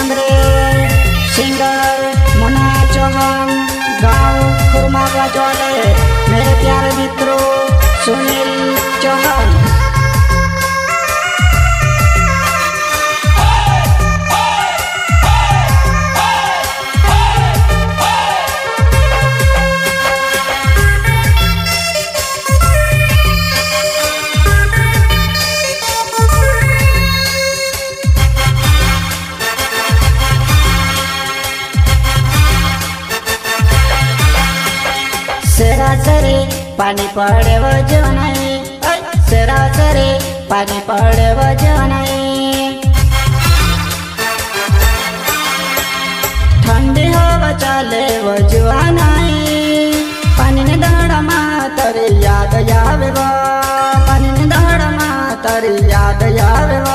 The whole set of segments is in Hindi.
जमरे सिंगर मुन्ना चौहान गाँव खुरमा गजवाले मेरे प्यारे मित्रों सुनील चौहान। सरासरी पानी पड़े वजो नहीं, सरासरी पानी पड़े वजो नहीं। ठंडी हवा चले वजो नहीं, पानी ने दहड़ा मातरी याद आवे वो, पानी ने दहड़ा मातरी याद आवे वो।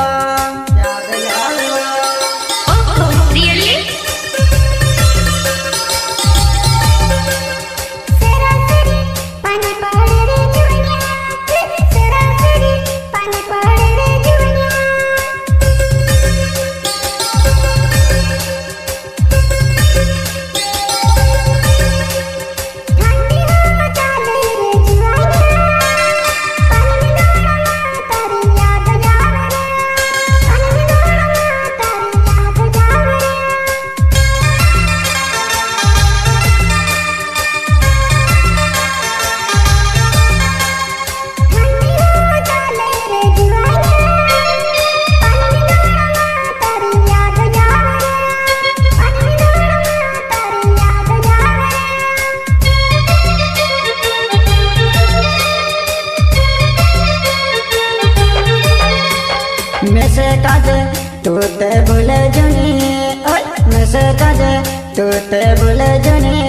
मैं से काजे तू ते भूले जुनी, मैं से काजे तू ते भूले जुनी।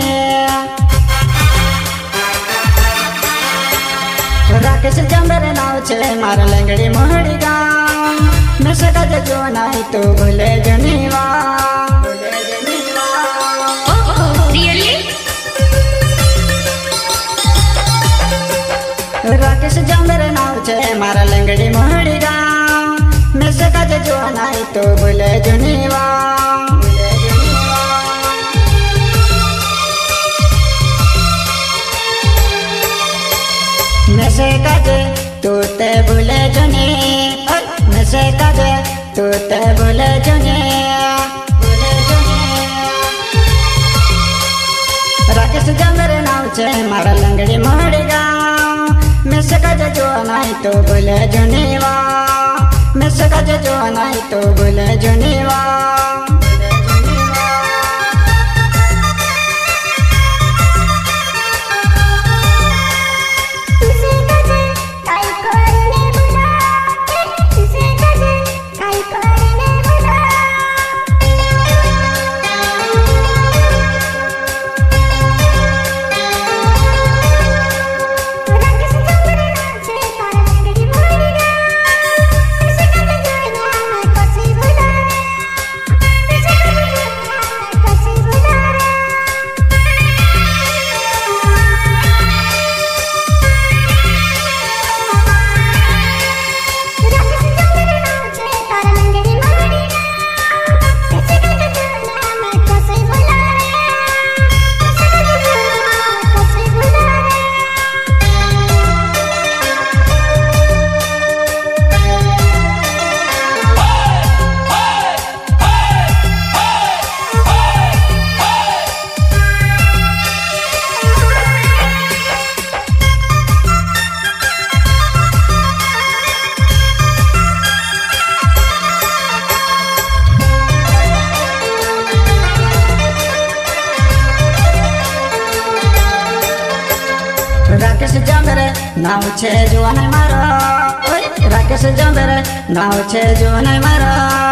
राकेश जमरे नाव छे मार लंगड़ी मोहड़ी गाँव, मैं से काजे जो नहीं तू भूले जुनी वा, भूले जुनी वा। राकेश जमरे नाव छे मार लंगड़ी मोहड़ी गाँव, मैं से काजे जो नहीं तो भूले जुनीवा। मैं से काजे तू ते भूले जुनी, मैं से काजे तू ते भूले जुनी, भूले जुनी। राकेश जमरे नाव छे मारा लंगड़ी मोहड़ी गाँव, मैं से काजे जो नहीं तो भूले जुनीवा, मैं से काजे जो नहीं तो भूले जुनीवा। राकेश जमरे नाव छे जो नहीं मारो, राकेश जमरे नाव छे जो नहीं मारो।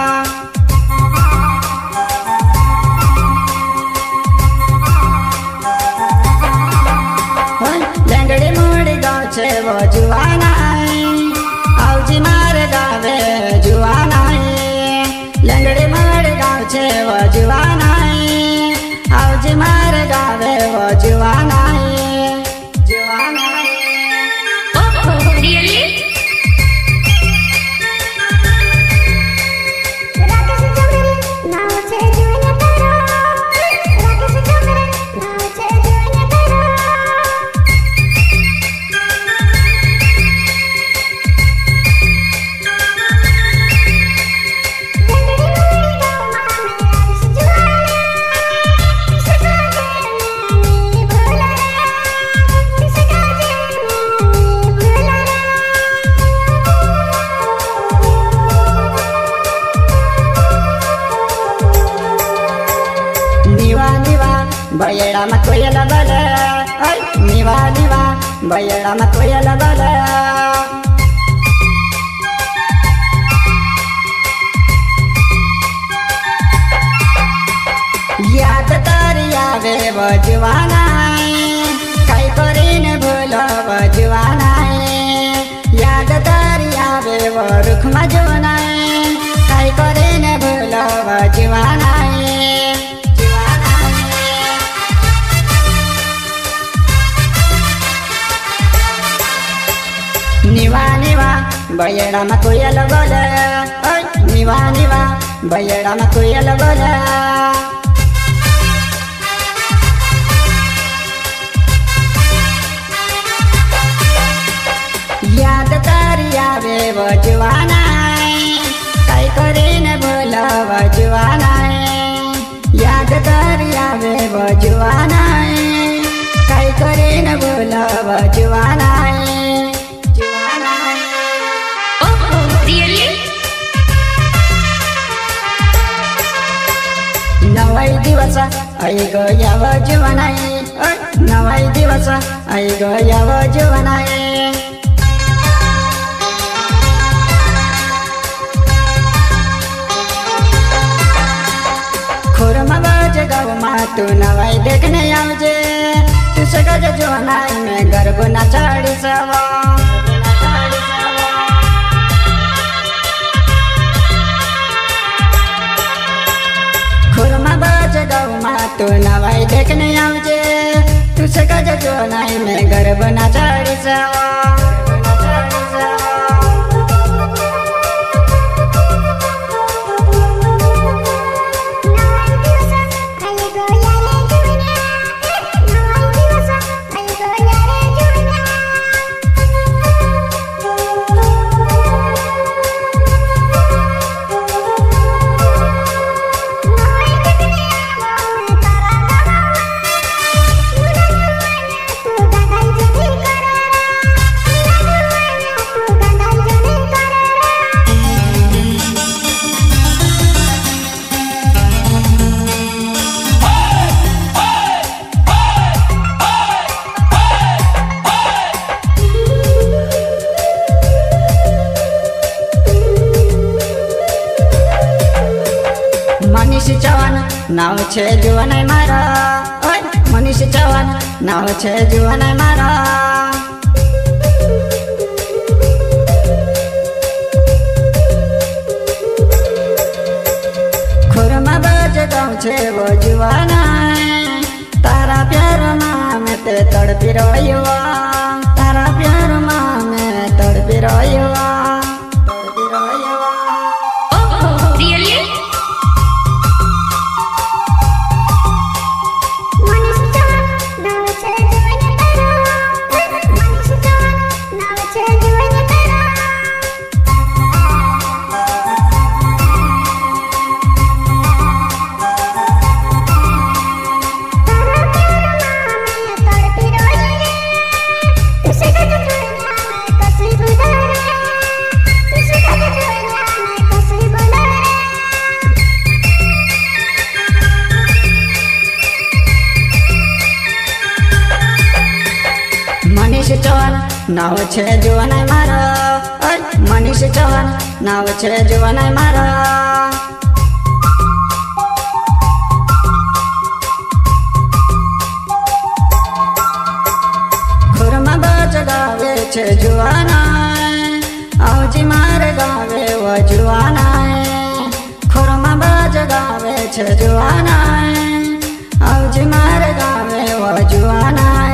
लंगड़ी मोड़ी गाँव छे वो जुआना, आवजी मारे गावे जुआना। लंगड़ी मोड़ी गाँव छे वो जुआना, आवजी मारे गावे वो जुआना। नाव छे बैयडामा कोयल बोले निवा निवा बैयडामा कोयल बोले याद तारी आवे बजवाना कई करीने भूलो बजवाना याद तारी आवे रुखमा जोना कई करीने भूलो बजवाना निवा निवा बैयडामा कोयल बोले निवा निवा बैयडामा कोयल बोले याद तारी आवे बजवाना कई करीने भूलो बजवाना याद तारी आवे बजवाना कई करीने भूलो बजवाना नवाई दिवस आई गया बजवाना नवाई दिवस आई गया बजवाना खोरमा बाज गाउँमा तू नवाई देखने आउजे तू सगज जोनाई में गर्भ न चढिसव खोरमा बाज गाउँमा तू नवाई देखने आउजे तू सगज जोनाई में गर्भ न चढिसव मनीष चौहान नाव छे जुवानाई मारा मनीष चौहान नाव छे जुवानाई मारा खोरमा बाज गाउँ छे वो जुवाना तारा प्यार में ते तड़पी रह्यो तारा प्यार में तड़पी रह्यो मनीष चौहान नाव छे जुवानाई मारा मनीष चौहान नाव छे जुवानाई मारा खोरमा बाज गावे छे जुवाना आवजी मारे गावे वो जुवाना खोरमा बाज गावे छे जुवाना आवजी मारे गावे वो जुवाना